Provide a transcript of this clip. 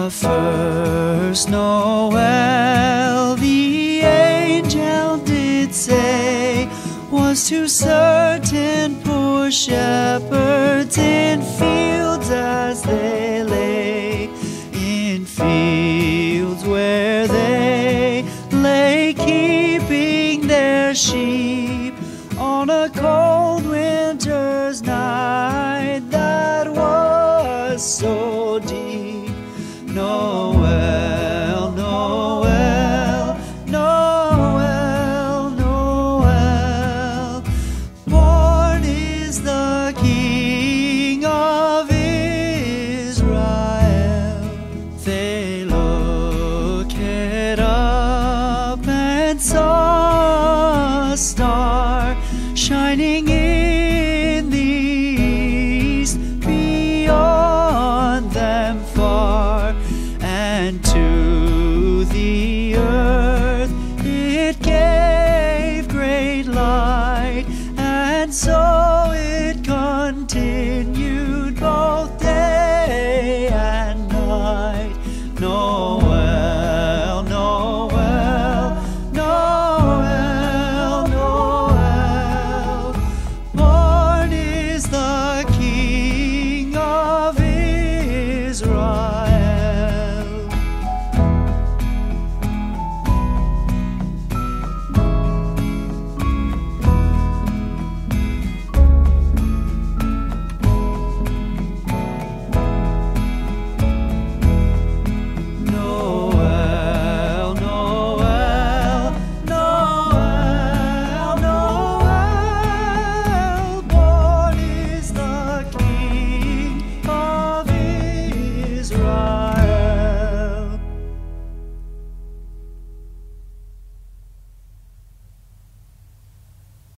The first Noel the angel did say was to certain poor shepherds in fields as they lay, in fields where they lay keeping their sheep on a cold winter's night that was so deep. Noel, Noel, Noel, Noel, born is the King of Israel. They looked up and saw a star shining in